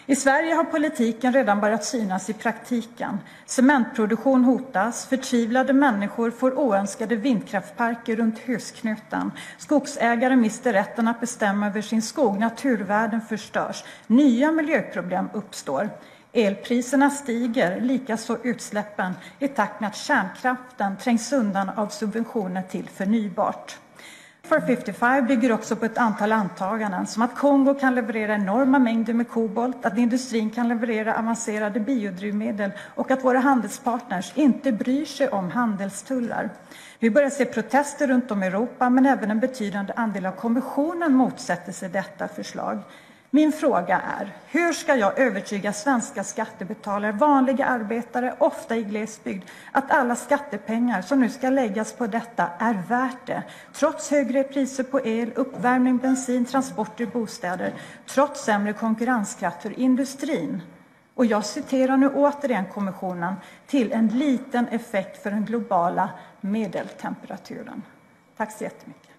I Sverige har politiken redan börjat synas i praktiken. Cementproduktion hotas, förtvivlade människor får oönskade vindkraftparker runt husknuten. Skogsägare mister rätten att bestämma över sin skog, naturvärden förstörs. Nya miljöproblem uppstår. Elpriserna stiger, likaså utsläppen, i takt med att kärnkraften trängs undan av subventioner till förnybart. For 55 bygger också på ett antal antaganden som att Kongo kan leverera enorma mängder med kobolt, att industrin kan leverera avancerade biodrivmedel och att våra handelspartners inte bryr sig om handelstullar. Vi börjar se protester runt om i Europa, men även en betydande andel av kommissionen motsätter sig detta förslag. Min fråga är, hur ska jag övertyga svenska skattebetalare, vanliga arbetare, ofta i glesbygd, att alla skattepengar som nu ska läggas på detta är värt det, trots högre priser på el, uppvärmning, bensin, transporter, bostäder, trots sämre konkurrenskraft för industrin? Och jag citerar nu återigen kommissionen, till en liten effekt för den globala medeltemperaturen. Tack så jättemycket.